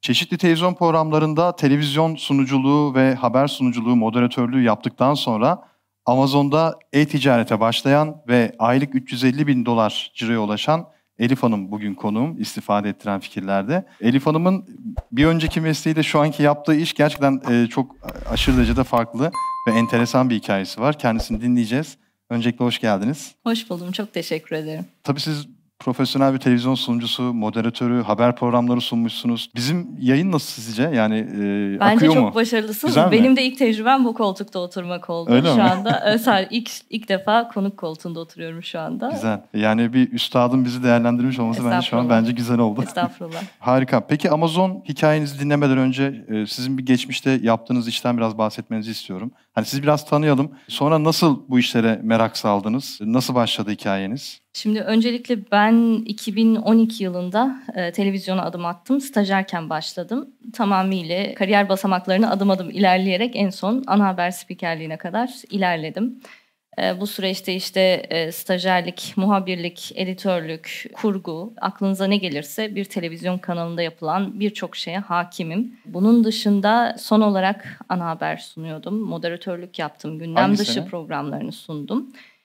Çeşitli televizyon programlarında televizyon sunuculuğu ve haber sunuculuğu, moderatörlüğü yaptıktan sonra Amazon'da e-ticarete başlayan ve aylık $350.000 ciroya ulaşan Elif Hanım bugün konuğum, istifade ettiren fikirlerde. Elif Hanım'ın bir önceki mesleğiyle şu anki yaptığı iş gerçekten çok aşırı derecede farklı ve enteresan bir hikayesi var. Kendisini dinleyeceğiz. Öncelikle hoş geldiniz. Hoş buldum, çok teşekkür ederim. Tabii siz profesyonel bir televizyon sunucusu, moderatörü, haber programları sunmuşsunuz. Bizim yayın nasıl sizce? Yani Bence akıyor mu? çok başarılısınız. Güzel mi? Benim de ilk tecrübem bu koltukta oturmak oldu. Öyle şu mi? anda ilk defa konuk koltuğunda oturuyorum şu anda. Güzel. Yani bir üstadın bizi değerlendirmiş olması bence şu an güzel oldu. Estağfurullah. Harika. Peki Amazon hikayenizi dinlemeden önce sizin bir geçmişte yaptığınız işten biraz bahsetmenizi istiyorum. Hani sizi biraz tanıyalım. Sonra nasıl bu işlere merak saldınız? Nasıl başladı hikayeniz? Şimdi öncelikle ben 2012 yılında televizyona adım attım. Stajyerken başladım. Tamamıyla kariyer basamaklarını adım adım ilerleyerek en son ana haber spikerliğine kadar ilerledim. Bu süreçte işte stajyerlik, muhabirlik, editörlük, kurgu, aklınıza ne gelirse bir televizyon kanalında yapılan birçok şeye hakimim. Bunun dışında son olarak ana haber sunuyordum, moderatörlük yaptım, gündem dışı programlarını sundum.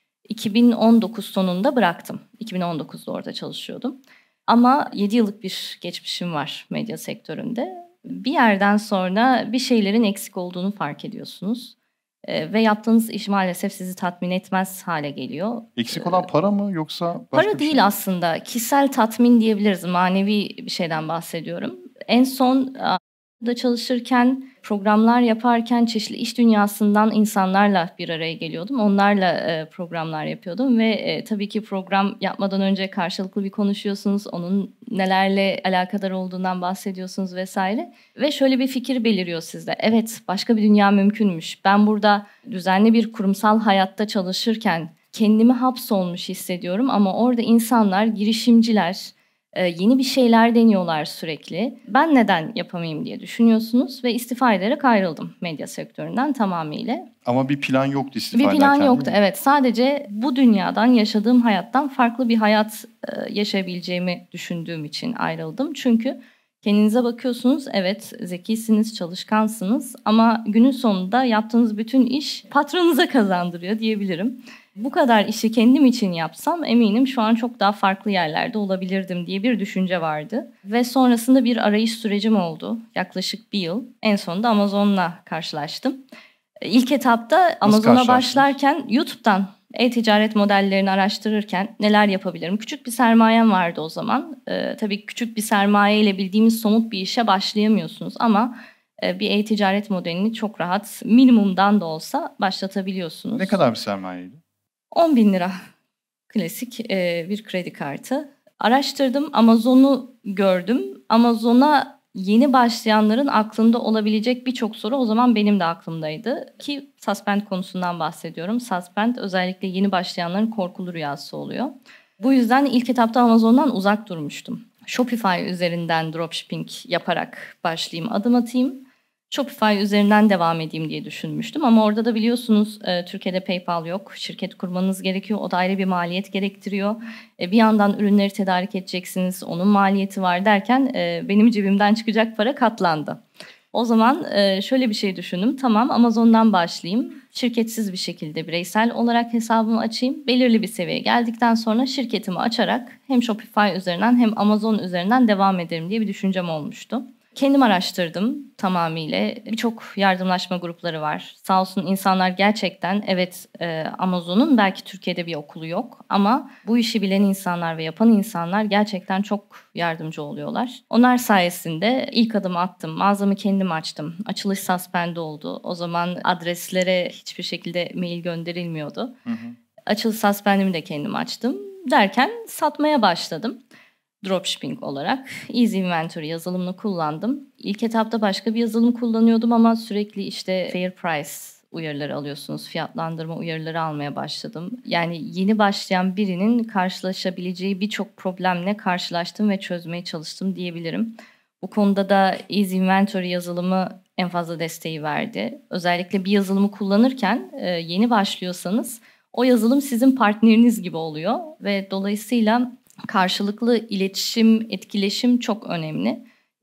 2019 sonunda bıraktım. 2019'da orada çalışıyordum. Ama 7 yıllık bir geçmişim var medya sektöründe. Bir yerden sonra bir şeylerin eksik olduğunu fark ediyorsunuz. Ve yaptığınız iş maalesef sizi tatmin etmez hale geliyor. Eksik olan para mı yoksa başka para bir değil şey mi? Aslında. Kişisel tatmin diyebiliriz. Manevi bir şeyden bahsediyorum. En son da çalışırken, programlar yaparken çeşitli iş dünyasından insanlarla bir araya geliyordum. Onlarla programlar yapıyordum ve tabii ki program yapmadan önce karşılıklı bir konuşuyorsunuz. Onun nelerle alakadar olduğundan bahsediyorsunuz vesaire. Ve şöyle bir fikir beliriyor sizde. Evet, başka bir dünya mümkünmüş. Ben burada düzenli bir kurumsal hayatta çalışırken kendimi hapsolmuş hissediyorum ama orada insanlar, girişimciler, yeni bir şeyler deniyorlar sürekli. Ben neden yapamayayım diye düşünüyorsunuz ve istifa ederek ayrıldım medya sektöründen tamamıyla. Ama bir plan yoktu istifa ederken. Bir plan yoktu, evet. Sadece bu dünyadan, yaşadığım hayattan farklı bir hayat yaşayabileceğimi düşündüğüm için ayrıldım. Çünkü kendinize bakıyorsunuz, evet zekisiniz, çalışkansınız ama günün sonunda yaptığınız bütün iş patronunuza kazandırıyor diyebilirim. Bu kadar işi kendim için yapsam eminim şu an çok daha farklı yerlerde olabilirdim diye bir düşünce vardı. Ve sonrasında bir arayış sürecim oldu. Yaklaşık bir yıl. En sonunda Amazon'la karşılaştım. İlk etapta Amazon'a başlarken YouTube'dan e-ticaret modellerini araştırırken neler yapabilirim? Küçük bir sermayem vardı o zaman. Tabii küçük bir sermaye ile bildiğimiz somut bir işe başlayamıyorsunuz ama bir e-ticaret modelini çok rahat minimumdan da olsa başlatabiliyorsunuz. Ne kadar bir sermayeydi? 10.000 lira klasik bir kredi kartı. Araştırdım, Amazon'u gördüm. Amazon'a yeni başlayanların aklında olabilecek birçok soru o zaman benim de aklımdaydı. Ki suspend konusundan bahsediyorum. Suspend özellikle yeni başlayanların korkulu rüyası oluyor. Bu yüzden ilk etapta Amazon'dan uzak durmuştum. Shopify üzerinden dropshipping yaparak başlayayım, adım atayım. Shopify üzerinden devam edeyim diye düşünmüştüm ama orada da biliyorsunuz Türkiye'de PayPal yok. Şirket kurmanız gerekiyor. O da ayrı bir maliyet gerektiriyor. Bir yandan ürünleri tedarik edeceksiniz. Onun maliyeti var derken benim cebimden çıkacak para katlandı. O zaman şöyle bir şey düşündüm. Tamam, Amazon'dan başlayayım. Şirketsiz bir şekilde bireysel olarak hesabımı açayım. Belirli bir seviyeye geldikten sonra şirketimi açarak hem Shopify üzerinden hem Amazon üzerinden devam ederim diye bir düşüncem olmuştu. Kendim araştırdım tamamıyla. Birçok yardımlaşma grupları var. Sağ olsun insanlar gerçekten evet Amazon'un belki Türkiye'de bir okulu yok ama bu işi bilen insanlar ve yapan insanlar gerçekten çok yardımcı oluyorlar. Onlar sayesinde ilk adımı attım. Mağazamı kendim açtım. Açılış suspend oldu. O zaman adreslere hiçbir şekilde mail gönderilmiyordu. Açılış suspendimi de kendim açtım. Derken satmaya başladım. Dropshipping olarak Easy Inventory yazılımını kullandım. İlk etapta başka bir yazılım kullanıyordum ama sürekli işte Fair Price uyarıları alıyorsunuz. Fiyatlandırma uyarıları almaya başladım. Yani yeni başlayan birinin karşılaşabileceği birçok problemle karşılaştım ve çözmeye çalıştım diyebilirim. Bu konuda da Easy Inventory yazılımı en fazla desteği verdi. Özellikle bir yazılımı kullanırken yeni başlıyorsanız o yazılım sizin partneriniz gibi oluyor ve dolayısıyla karşılıklı iletişim, etkileşim çok önemli.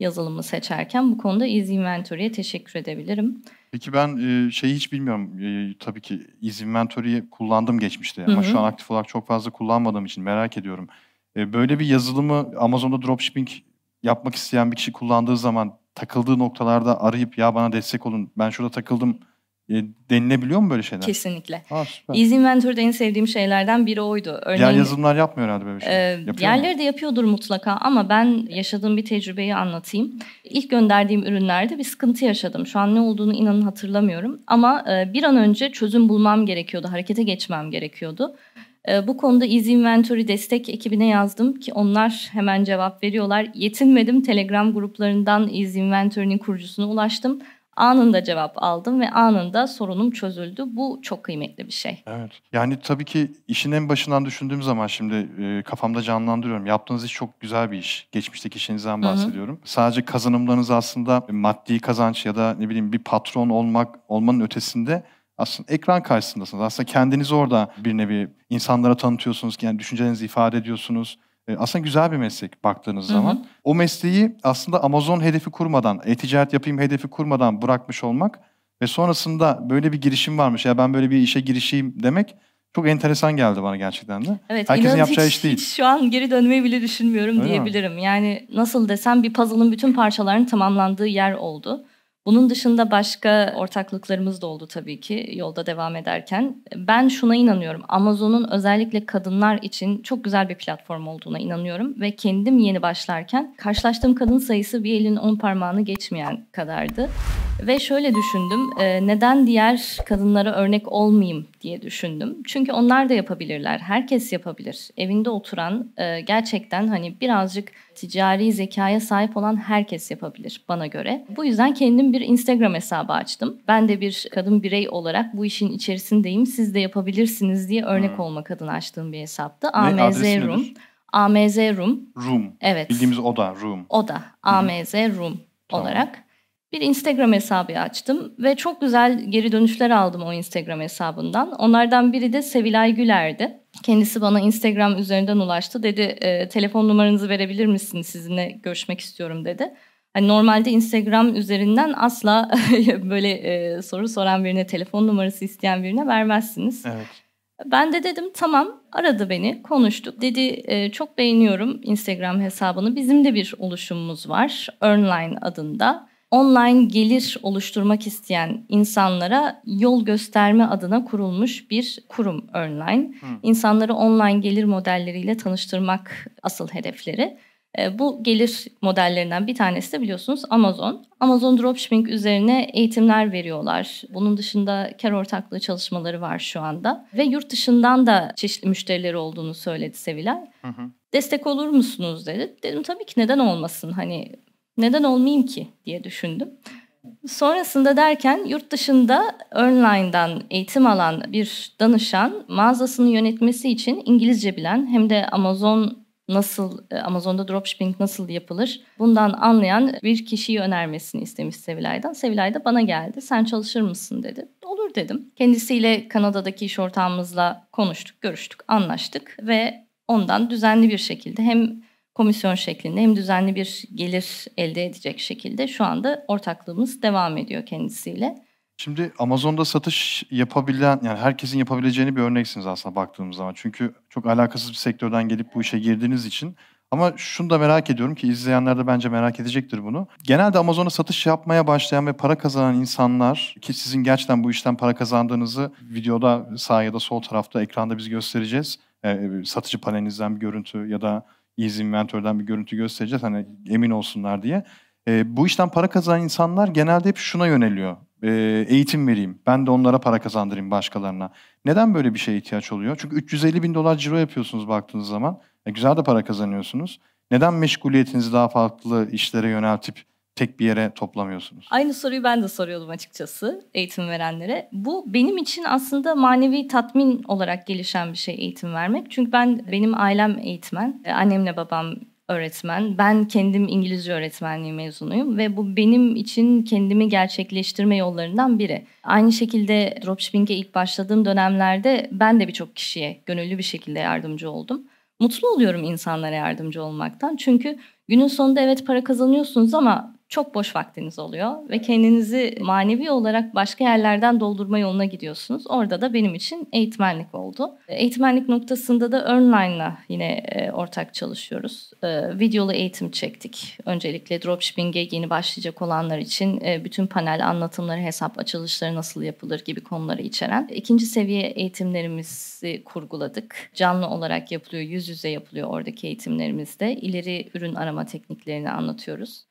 yazılımı seçerken bu konuda Easy Inventory'ye teşekkür edebilirim. Peki ben şeyi hiç bilmiyorum. Tabii ki Easy Inventory'yi kullandım geçmişte ama şu an aktif olarak çok fazla kullanmadığım için merak ediyorum. Böyle bir yazılımı Amazon'da dropshipping yapmak isteyen bir kişi kullandığı zaman takıldığı noktalarda arayıp ya bana destek olun ben şurada takıldım denilebiliyor mu böyle şeyler? Kesinlikle. Süper. Easy Inventory'de en sevdiğim şeylerden biri oydu. Örneğin, diğer yazılımlar yapmıyor herhalde böyle bir şey. Diğerleri de yapıyordur mutlaka ama ben yaşadığım bir tecrübeyi anlatayım. İlk gönderdiğim ürünlerde bir sıkıntı yaşadım. Şu an ne olduğunu inanın hatırlamıyorum. Ama bir an önce çözüm bulmam gerekiyordu, harekete geçmem gerekiyordu. Bu konuda Easy Inventory destek ekibine yazdım ki onlar hemen cevap veriyorlar. Yetinmedim, Telegram gruplarından Easy Inventory'nin kurucusuna ulaştım. Anında cevap aldım ve anında sorunum çözüldü. Bu çok kıymetli bir şey. Evet. Yani tabii ki işin en başından düşündüğüm zaman şimdi kafamda canlandırıyorum. Yaptığınız iş çok güzel bir iş. Geçmişteki işinizden bahsediyorum. Sadece kazanımlarınız aslında maddi kazanç ya da ne bileyim bir patron olmanın ötesinde aslında ekran karşısındasınız. Aslında kendinizi orada bir nevi insanlara tanıtıyorsunuz. Yani düşüncelerinizi ifade ediyorsunuz. Aslında güzel bir meslek baktığınız zaman. O mesleği aslında Amazon hedefi kurmadan, e-ticaret yapayım hedefi kurmadan bırakmış olmak ve sonrasında böyle bir girişim varmış ya ben böyle bir işe girişeyim demek çok enteresan geldi bana gerçekten de. Evet, herkesin yapacağı iş değil. Hiç şu an geri dönmeyi bile düşünmüyorum öyle diyebilirim. Mi? Yani nasıl desem bir puzzle'ın bütün parçalarının tamamlandığı yer oldu. Bunun dışında başka ortaklıklarımız da oldu tabii ki yolda devam ederken. Ben şuna inanıyorum. Amazon'un özellikle kadınlar için çok güzel bir platform olduğuna inanıyorum. Ve kendim yeni başlarken karşılaştığım kadın sayısı bir elin 10 parmağını geçmeyen kadardı. Ve şöyle düşündüm, neden diğer kadınlara örnek olmayayım diye düşündüm. Çünkü onlar da yapabilirler, herkes yapabilir. Evinde oturan, gerçekten hani birazcık ticari zekaya sahip olan herkes yapabilir bana göre. Bu yüzden kendim bir Instagram hesabı açtım. Ben de bir kadın birey olarak bu işin içerisindeyim, siz de yapabilirsiniz diye örnek olmak adına açtığım bir hesaptı. AMZ Room. AMZ Room. Room. Evet. Bildiğimiz oda, room. Oda. AMZ Room olarak. Bir Instagram hesabı açtım ve çok güzel geri dönüşler aldım o Instagram hesabından. Onlardan biri de Sevilay Güler'di. Kendisi bana Instagram üzerinden ulaştı. Dedi telefon numaranızı verebilir misiniz? Sizinle görüşmek istiyorum dedi. Hani normalde Instagram üzerinden asla böyle soru soran birine, telefon numarası isteyen birine vermezsiniz. Evet. Ben de dedim tamam, aradı beni, konuştuk. Dedi çok beğeniyorum Instagram hesabını. Bizim de bir oluşumumuz var, Earnline adında. Online gelir oluşturmak isteyen insanlara yol gösterme adına kurulmuş bir kurum Earnline. İnsanları online gelir modelleriyle tanıştırmak asıl hedefleri. Bu gelir modellerinden bir tanesi de biliyorsunuz Amazon. Amazon Dropshipping üzerine eğitimler veriyorlar. Bunun dışında kar ortaklığı çalışmaları var şu anda. Ve yurt dışından da çeşitli müşterileri olduğunu söyledi Sevilay. Destek olur musunuz dedi. Dedim tabii ki, neden olmasın, hani neden olmayayım ki diye düşündüm. Sonrasında derken yurt dışında Earnline'dan eğitim alan bir danışan mağazasını yönetmesi için İngilizce bilen hem de Amazon'da dropshipping nasıl yapılır bundan anlayan bir kişiyi önermesini istemiş Sevilay'dan. Sevilay da bana geldi. Sen çalışır mısın dedi. Olur dedim. Kendisiyle Kanada'daki iş ortağımızla konuştuk, görüştük, anlaştık ve ondan düzenli bir şekilde hem komisyon şeklinde hem düzenli bir gelir elde edecek şekilde şu anda ortaklığımız devam ediyor kendisiyle. Şimdi Amazon'da satış yapabilen, yani herkesin yapabileceğini bir örneksiniz aslında baktığımız zaman. Çünkü çok alakasız bir sektörden gelip bu işe girdiğiniz için. Ama şunu da merak ediyorum ki izleyenler de bence merak edecektir bunu. Genelde Amazon'da satış yapmaya başlayan ve para kazanan insanlar, ki sizin gerçekten bu işten para kazandığınızı videoda sağ ya da sol tarafta ekranda biz göstereceğiz. Satıcı panelinizden bir görüntü ya da Easy Inventory'den bir görüntü göstereceğiz. Hani emin olsunlar diye. Bu işten para kazanan insanlar genelde hep şuna yöneliyor. Eğitim vereyim. Ben de onlara para kazandırayım başkalarına. Neden böyle bir şeye ihtiyaç oluyor? Çünkü $350.000 ciro yapıyorsunuz baktığınız zaman. Güzel de para kazanıyorsunuz. Neden meşguliyetinizi daha farklı işlere yöneltip tek bir yere toplamıyorsunuz? Aynı soruyu ben de soruyordum açıkçası eğitim verenlere. Bu benim için aslında manevi tatmin olarak gelişen bir şey eğitim vermek. Çünkü benim ailem eğitmen. Annemle babam öğretmen. Ben kendim İngilizce öğretmenliği mezunuyum ve bu benim için kendimi gerçekleştirme yollarından biri. Aynı şekilde dropshipping'e ilk başladığım dönemlerde ben de birçok kişiye gönüllü bir şekilde yardımcı oldum. Mutlu oluyorum insanlara yardımcı olmaktan. Çünkü Günün sonunda evet para kazanıyorsunuz ama çok boş vaktiniz oluyor ve kendinizi manevi olarak başka yerlerden doldurma yoluna gidiyorsunuz. Orada da benim için eğitmenlik oldu. Eğitmenlik noktasında da Earnline'la yine ortak çalışıyoruz. Videolu eğitim çektik. Öncelikle dropshipping'e yeni başlayacak olanlar için bütün panel anlatımları, hesap açılışları nasıl yapılır gibi konuları içeren. İkinci seviye eğitimlerimizi kurguladık. Canlı olarak yapılıyor, yüz yüze yapılıyor oradaki eğitimlerimizde. İleri ürün arama tekniklerini anlatıyoruz.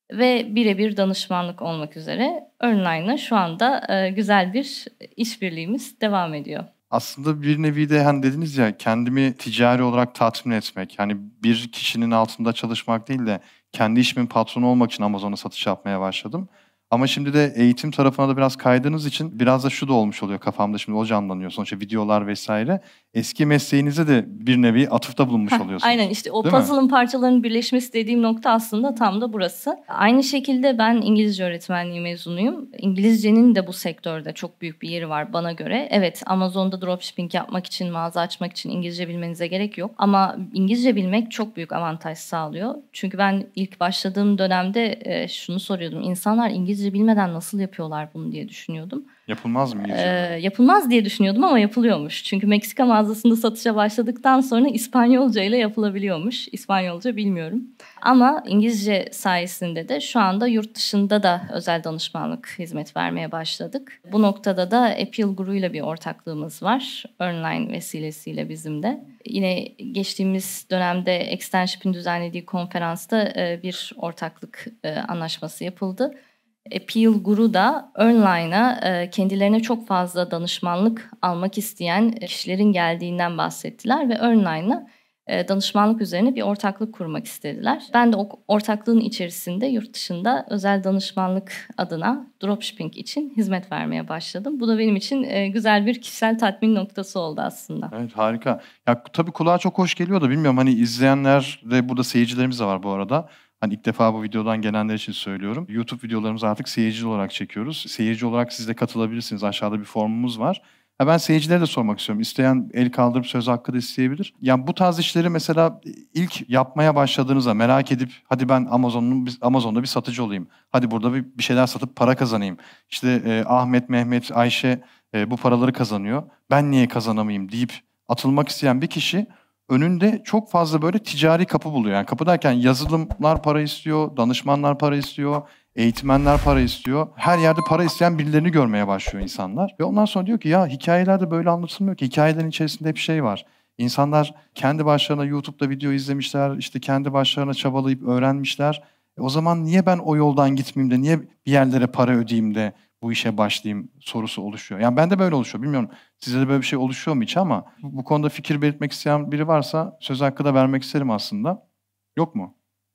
Ve birebir danışmanlık olmak üzere Earnline'la şu anda güzel bir işbirliğimiz devam ediyor. Aslında bir nevi de hani dediniz ya, kendimi ticari olarak tatmin etmek. Yani bir kişinin altında çalışmak değil de kendi işimin patronu olmak için Amazon'a satış yapmaya başladım. Ama şimdi de eğitim tarafına da biraz kaydığınız için biraz da şu da olmuş oluyor kafamda, şimdi o canlanıyor. Sonuçta videolar vesaire. Eski mesleğinize de bir nevi atıfta bulunmuş oluyorsunuz. Aynen, işte o Değil mi? puzzle'ın parçalarının birleşmesi dediğim nokta aslında tam da burası. Aynı şekilde ben İngilizce öğretmenliği mezunuyum. İngilizcenin de bu sektörde çok büyük bir yeri var bana göre. Evet, Amazon'da dropshipping yapmak için, mağaza açmak için İngilizce bilmenize gerek yok. Ama İngilizce bilmek çok büyük avantaj sağlıyor. Çünkü ben ilk başladığım dönemde şunu soruyordum. İnsanlar İngilizce bilmeden nasıl yapıyorlar bunu diye düşünüyordum. Yapılmaz mı İngilizce? Yapılmaz diye düşünüyordum ama yapılıyormuş. Çünkü Meksika mağazasında satışa başladıktan sonra İspanyolca ile yapılabiliyormuş. İspanyolca bilmiyorum. Ama İngilizce sayesinde de şu anda yurt dışında da özel danışmanlık hizmet vermeye başladık. Bu noktada da Appeal Guru ile bir ortaklığımız var. Earnline vesilesiyle bizim de. Yine geçtiğimiz dönemde Extenship'in düzenlediği konferansta bir ortaklık anlaşması yapıldı. Appeal Guru da Earnline'a kendilerine çok fazla danışmanlık almak isteyen kişilerin geldiğinden bahsettiler ve Earnline'la danışmanlık üzerine bir ortaklık kurmak istediler. Ben de o ortaklığın içerisinde yurt dışında özel danışmanlık adına dropshipping için hizmet vermeye başladım. Bu da benim için güzel bir kişisel tatmin noktası oldu aslında. Evet, harika. Ya tabii kulağa çok hoş geliyor da bilmiyorum, hani izleyenler de burada seyircilerimiz de var bu arada. Hani ilk defa bu videodan gelenler için söylüyorum. YouTube videolarımızı artık seyirci olarak çekiyoruz. Seyirci olarak siz de katılabilirsiniz. Aşağıda bir formumuz var. Ben seyircilere de sormak istiyorum. İsteyen el kaldırıp söz hakkı da isteyebilir. Yani bu tarz işleri mesela ilk yapmaya başladığınızda merak edip hadi ben Amazon'da bir satıcı olayım. Hadi burada bir şeyler satıp para kazanayım. İşte Ahmet, Mehmet, Ayşe bu paraları kazanıyor. Ben niye kazanamayayım deyip atılmak isteyen bir kişi önünde çok fazla böyle ticari kapı buluyor. Yani kapı derken yazılımlar para istiyor, danışmanlar para istiyor, eğitmenler para istiyor. Her yerde para isteyen birilerini görmeye başlıyor insanlar. Ve ondan sonra diyor ki ya hikayelerde böyle anlatılmıyor ki. Hikayelerin içerisinde hep şey var. İnsanlar kendi başlarına YouTube'da video izlemişler, işte kendi başlarına çabalayıp öğrenmişler. O zaman niye ben o yoldan gitmeyeyim de, niye bir yerlere para ödeyeyim de bu işe başlayayım sorusu oluşuyor. Yani bende böyle oluşuyor. Bilmiyorum size de böyle bir şey oluşuyor mu hiç, ama bu konuda fikir belirtmek isteyen biri varsa söz hakkı da vermek isterim aslında. Yok mu?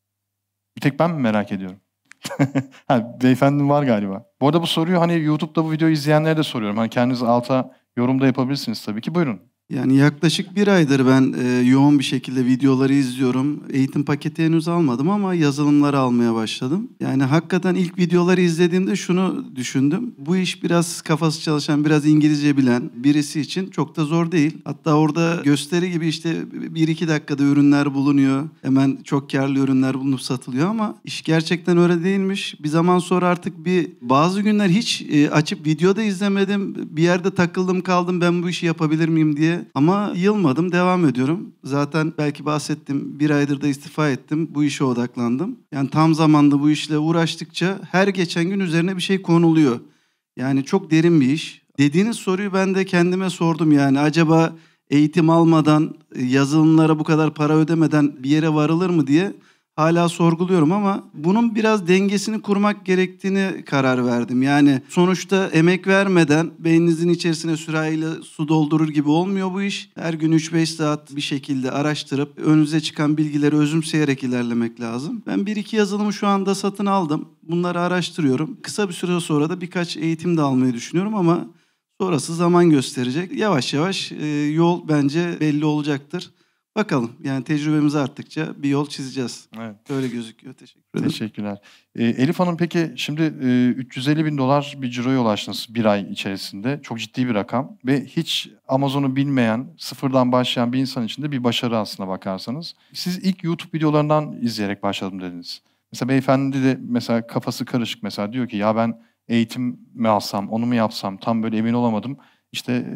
Bir tek ben mi merak ediyorum? Beyefendi var galiba. Bu arada bu soruyu hani YouTube'da bu videoyu izleyenlere de soruyorum. Hani kendiniz alta yorumda yapabilirsiniz tabii ki. Buyurun. Yani yaklaşık bir aydır ben yoğun bir şekilde videoları izliyorum. Eğitim paketi henüz almadım ama yazılımları almaya başladım. Yani hakikaten ilk videoları izlediğimde şunu düşündüm. Bu iş biraz kafası çalışan, biraz İngilizce bilen birisi için çok da zor değil. Hatta orada gösteri gibi işte 1-2 dakikada ürünler bulunuyor. Hemen çok karlı ürünler bulunup satılıyor ama iş gerçekten öyle değilmiş. Bir zaman sonra artık bazı günler hiç açıp videoda izlemedim. Bir yerde takıldım kaldım, ben bu işi yapabilir miyim diye. Ama yılmadım, devam ediyorum. Zaten belki bahsettim, bir aydır da istifa ettim. Bu işe odaklandım. Yani tam zamanda bu işle uğraştıkça her geçen gün üzerine bir şey konuluyor. Yani çok derin bir iş. Dediğiniz soruyu ben de kendime sordum yani. Acaba eğitim almadan, yazılımlara bu kadar para ödemeden bir yere varılır mı diye hala sorguluyorum ama bunun biraz dengesini kurmak gerektiğini karar verdim. Yani sonuçta emek vermeden beyninizin içerisine sürahiyle su doldurur gibi olmuyor bu iş. Her gün 3-5 saat bir şekilde araştırıp önünüze çıkan bilgileri özümseyerek ilerlemek lazım. Ben 1-2 yazılımı şu anda satın aldım. Bunları araştırıyorum. Kısa bir süre sonra da birkaç eğitim de almayı düşünüyorum ama sonrası zaman gösterecek. Yavaş yavaş yol bence belli olacaktır. Bakalım yani tecrübemiz arttıkça bir yol çizeceğiz. Evet. Öyle gözüküyor. Teşekkür ederim. Teşekkürler. Elif Hanım peki şimdi $350.000 bir ciroya ulaştınız bir ay içerisinde. Çok ciddi bir rakam ve hiç Amazon'u bilmeyen, sıfırdan başlayan bir insan için de bir başarı aslına bakarsanız. Siz ilk YouTube videolarından izleyerek başladım dediniz. Mesela beyefendi de mesela kafası karışık mesela diyor ki ya ben eğitim mi alsam, onu mu yapsam tam böyle emin olamadım. İşte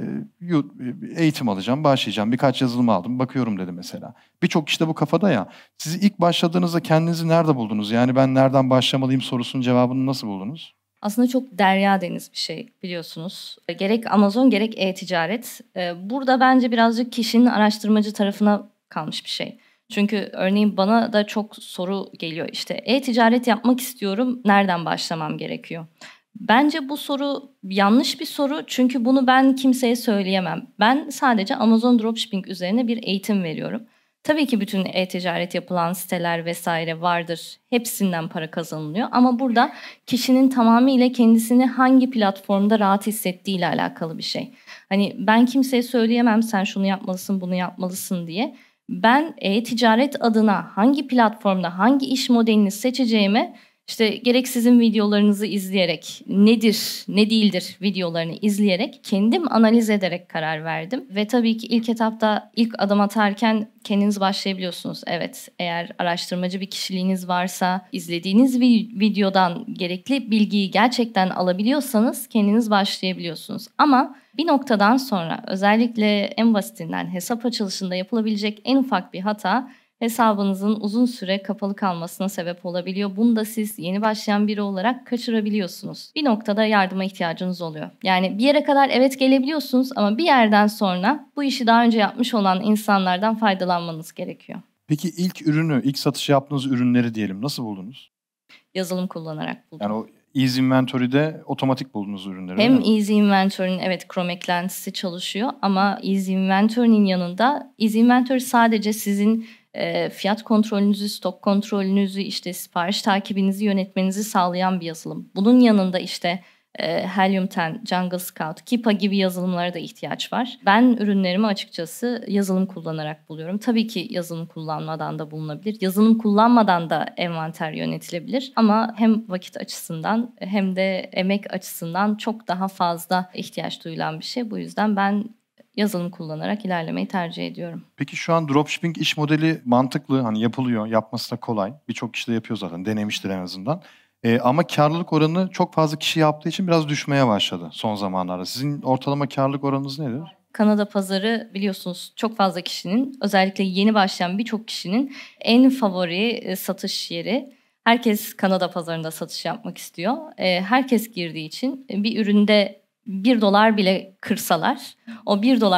eğitim alacağım, başlayacağım. Birkaç yazılım aldım, bakıyorum dedi mesela. Birçok kişi de bu kafada ya. Siz ilk başladığınızda kendinizi nerede buldunuz? Yani ben nereden başlamalıyım sorusunun cevabını nasıl buldunuz? Aslında çok derya deniz bir şey biliyorsunuz. Gerek Amazon gerek e-ticaret. Burada bence birazcık kişinin araştırmacı tarafına kalmış bir şey. Çünkü örneğin bana da çok soru geliyor. İşte e-ticaret yapmak istiyorum, nereden başlamam gerekiyor? Bence bu soru yanlış bir soru çünkü bunu ben kimseye söyleyemem. Ben sadece Amazon Dropshipping üzerine bir eğitim veriyorum. Tabii ki bütün e-ticaret yapılan siteler vesaire vardır. Hepsinden para kazanılıyor ama burada kişinin tamamıyla kendisini hangi platformda rahat hissettiğiyle alakalı bir şey. Hani ben kimseye söyleyemem sen şunu yapmalısın, bunu yapmalısın diye. Ben e-ticaret adına hangi platformda hangi iş modelini seçeceğime İşte gerek sizin videolarınızı izleyerek, nedir, ne değildir videolarını izleyerek, kendim analiz ederek karar verdim. Ve tabii ki ilk etapta ilk adım atarken kendiniz başlayabiliyorsunuz. Evet, eğer araştırmacı bir kişiliğiniz varsa, izlediğiniz videodan gerekli bilgiyi gerçekten alabiliyorsanız kendiniz başlayabiliyorsunuz. Ama bir noktadan sonra özellikle en basitinden hesap açılışında yapılabilecek en ufak bir hata hesabınızın uzun süre kapalı kalmasına sebep olabiliyor. Bunu da siz yeni başlayan biri olarak kaçırabiliyorsunuz. Bir noktada yardıma ihtiyacınız oluyor. Yani bir yere kadar evet gelebiliyorsunuz ama bir yerden sonra bu işi daha önce yapmış olan insanlardan faydalanmanız gerekiyor. Peki ilk ürünü, ilk satış yaptığınız ürünleri diyelim nasıl buldunuz? Yazılım kullanarak buldum. Yani o Easy Inventory'de otomatik buldunuz ürünleri. Hem Easy Inventory'nin evet Chrome eklentisi çalışıyor ama Easy Inventory'nin yanında Easy Inventory sadece sizin fiyat kontrolünüzü, stok kontrolünüzü, işte sipariş takibinizi yönetmenizi sağlayan bir yazılım. Bunun yanında işte Helium 10, Jungle Scout, Keepa gibi yazılımlara da ihtiyaç var. Ben ürünlerimi açıkçası yazılım kullanarak buluyorum. Tabii ki yazılım kullanmadan da bulunabilir. Yazılım kullanmadan da envanter yönetilebilir. Ama hem vakit açısından hem de emek açısından çok daha fazla ihtiyaç duyulan bir şey. Bu yüzden ben yazılım kullanarak ilerlemeyi tercih ediyorum. Peki şu an dropshipping iş modeli mantıklı, hani yapılıyor, yapması da kolay. Birçok kişi de yapıyor zaten, denemiştir en azından. Ama karlılık oranı çok fazla kişi yaptığı için biraz düşmeye başladı son zamanlarda. Sizin ortalama karlılık oranınız nedir? Kanada pazarı biliyorsunuz çok fazla kişinin, özellikle yeni başlayan birçok kişinin en favori satış yeri. Herkes Kanada pazarında satış yapmak istiyor. Herkes girdiği için bir üründe $1 bile kırsalar o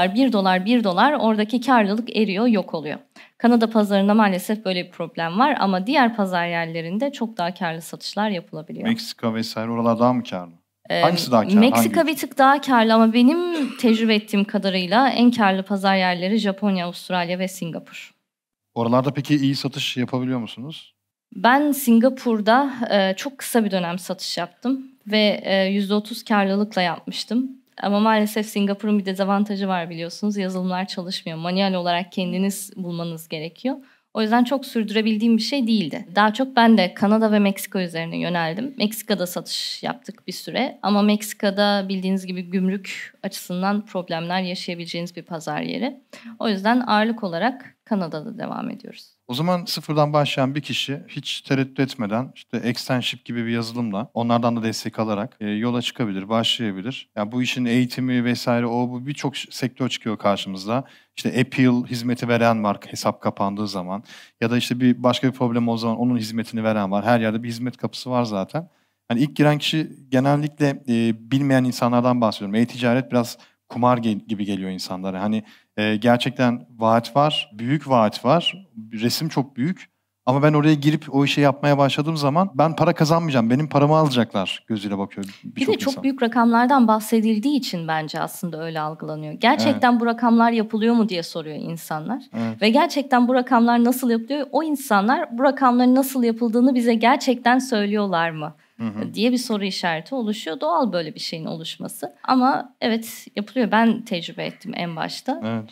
$1 oradaki karlılık eriyor, yok oluyor. Kanada pazarında maalesef böyle bir problem var ama diğer pazar yerlerinde çok daha karlı satışlar yapılabiliyor. Meksika vesaire oralar daha mı karlı? Hangisi daha karlı? Meksika bir tık daha karlı ama benim tecrübe ettiğim kadarıyla en karlı pazar yerleri Japonya, Avustralya ve Singapur. Oralarda peki iyi satış yapabiliyor musunuz? Ben Singapur'da çok kısa bir dönem satış yaptım ve %30 karlılıkla yapmıştım. Ama maalesef Singapur'un bir dezavantajı var biliyorsunuz. Yazılımlar çalışmıyor. Manuel olarak kendiniz bulmanız gerekiyor. O yüzden çok sürdürebildiğim bir şey değildi. Daha çok ben de Kanada ve Meksika üzerine yöneldim. Meksika'da satış yaptık bir süre. Ama Meksika'da bildiğiniz gibi gümrük açısından problemler yaşayabileceğiniz bir pazar yeri. O yüzden ağırlık olarak Kanada'da devam ediyoruz. O zaman sıfırdan başlayan bir kişi hiç tereddüt etmeden işte Extenship gibi bir yazılımla onlardan da destek alarak yola çıkabilir, başlayabilir. Yani bu işin eğitimi vesaire bu birçok sektör çıkıyor karşımızda. İşte Appeal hizmeti veren var hesap kapandığı zaman ya da işte bir başka bir problem o zaman onun hizmetini veren var. Her yerde bir hizmet kapısı var zaten. Hani ilk giren kişi genellikle bilmeyen insanlardan bahsediyorum. E-ticaret biraz kumar gibi geliyor insanlara. Hani gerçekten vaat var, büyük vaat var, resim çok büyük. Ama ben oraya girip o işi yapmaya başladığım zaman ben para kazanmayacağım, benim paramı alacaklar gözüyle bakıyor Bir de çok büyük rakamlardan bahsedildiği için bence aslında öyle algılanıyor. Gerçekten bu rakamlar yapılıyor mu diye soruyor insanlar. Evet. Ve gerçekten bu rakamlar nasıl yapılıyor? O insanlar bu rakamların nasıl yapıldığını bize gerçekten söylüyorlar mı? Diye bir soru işareti oluşuyor. Doğal böyle bir şeyin oluşması. Ama evet yapılıyor. Ben tecrübe ettim en başta. Evet.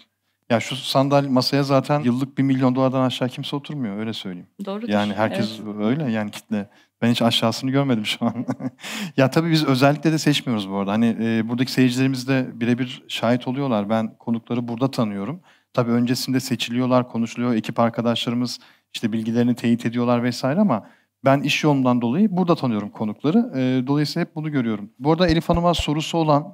Ya şu sandalye masaya zaten yıllık $1 milyon aşağı kimse oturmuyor, öyle söyleyeyim. Doğrudur. Yani herkes Evet. öyle yani kitle. Ben hiç aşağısını görmedim şu an. Ya tabii biz özellikle de seçmiyoruz bu arada. Hani buradaki seyircilerimiz de birebir şahit oluyorlar. Ben konukları burada tanıyorum. Tabii öncesinde seçiliyorlar, konuşuluyor. Ekip arkadaşlarımız işte bilgilerini teyit ediyorlar vesaire ama ben iş yolundan dolayı burada tanıyorum konukları. Dolayısıyla hep bunu görüyorum. Bu arada Elif Hanım'a sorusu olan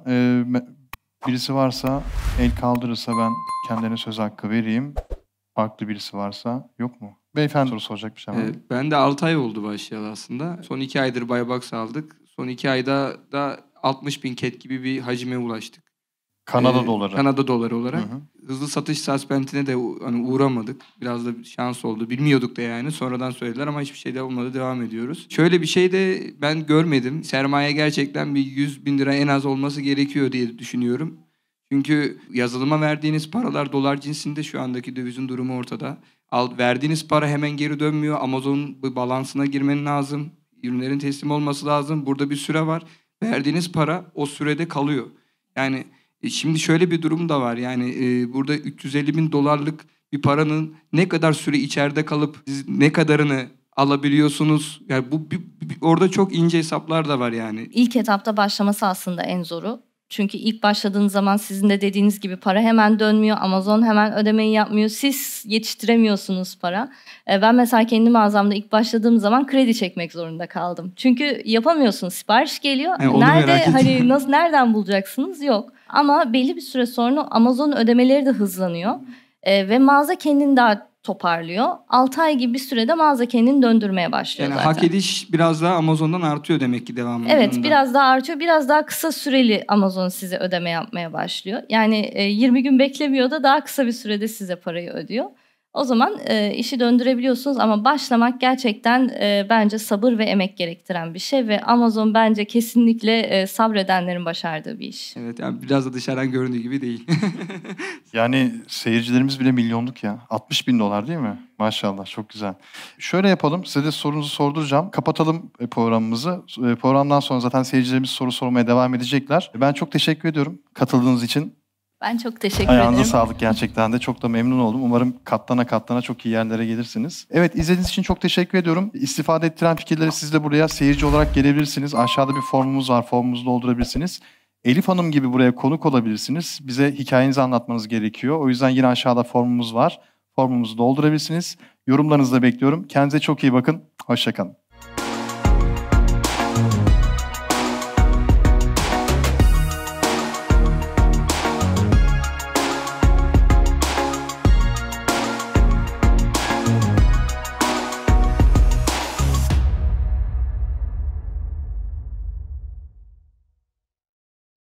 birisi varsa, el kaldırırsa ben kendine söz hakkı vereyim. Farklı birisi varsa yok mu? Beyefendi soru soracak bir şey var mı? Ben de 6 ay oldu başlayalı aslında. Son 2 aydır Buybox aldık. Son 2 ayda da 60.000 cat gibi bir hacime ulaştık. Kanada doları. Kanada doları olarak. Hı hı. Hızlı satış suspendine de hani uğramadık. Biraz da şans oldu. Bilmiyorduk da yani. Sonradan söylediler ama hiçbir şey de olmadı. Devam ediyoruz. Şöyle bir şey de ben görmedim. Sermaye gerçekten bir 100.000 lira en az olması gerekiyor diye düşünüyorum. Çünkü yazılıma verdiğiniz paralar dolar cinsinde, şu andaki dövizin durumu ortada. Verdiğiniz para hemen geri dönmüyor. Amazon'un balansına girmen lazım. Ürünlerin teslim olması lazım. Burada bir süre var. Verdiğiniz para o sürede kalıyor. Yani şimdi şöyle bir durum da var. Yani burada 350 bin dolarlık bir paranın ne kadar süre içeride kalıp siz ne kadarını alabiliyorsunuz? Yani orada çok ince hesaplar da var yani. İlk etapta başlaması aslında en zoru. Çünkü ilk başladığınız zaman sizin de dediğiniz gibi para hemen dönmüyor. Amazon hemen ödemeyi yapmıyor. Siz yetiştiremiyorsunuz para. Ben mesela kendi mağazamda ilk başladığım zaman kredi çekmek zorunda kaldım. Çünkü yapamıyorsunuz. Sipariş geliyor. Nereden bulacaksınız? Yok. Ama belli bir süre sonra Amazon ödemeleri de hızlanıyor. Ve mağaza kendini daha toparlıyor. 6 ay gibi bir sürede mağaza kendini döndürmeye başlıyor yani zaten. Hak ediş biraz daha Amazon'dan artıyor demek ki devamında. Evet, biraz daha artıyor. Biraz daha kısa süreli Amazon size ödeme yapmaya başlıyor. Yani 20 gün beklemiyor da daha kısa bir sürede size parayı ödüyor. O zaman işi döndürebiliyorsunuz ama başlamak gerçekten bence sabır ve emek gerektiren bir şey ve Amazon bence kesinlikle sabredenlerin başardığı bir iş. Evet, yani biraz da dışarıdan göründüğü gibi değil. Yani seyircilerimiz bile milyonluk ya. 60 bin dolar değil mi? Maşallah, çok güzel. Şöyle yapalım, size de sorunuzu sorduracağım. Kapatalım programımızı. Programdan sonra zaten seyircilerimiz soru sormaya devam edecekler. Ben çok teşekkür ediyorum katıldığınız için. Ben çok teşekkür Ayağınıza ederim. sağlık gerçekten de. Çok da memnun oldum. Umarım katlana çok iyi yerlere gelirsiniz. Evet, izlediğiniz için çok teşekkür ediyorum. İstifade ettiren fikirleri siz de buraya seyirci olarak gelebilirsiniz. Aşağıda bir formumuz var. Formumuzu doldurabilirsiniz. Elif Hanım gibi buraya konuk olabilirsiniz. Bize hikayenizi anlatmanız gerekiyor. O yüzden yine aşağıda formumuz var. Formumuzu doldurabilirsiniz. Yorumlarınızı da bekliyorum. Kendinize çok iyi bakın. Hoşça kalın.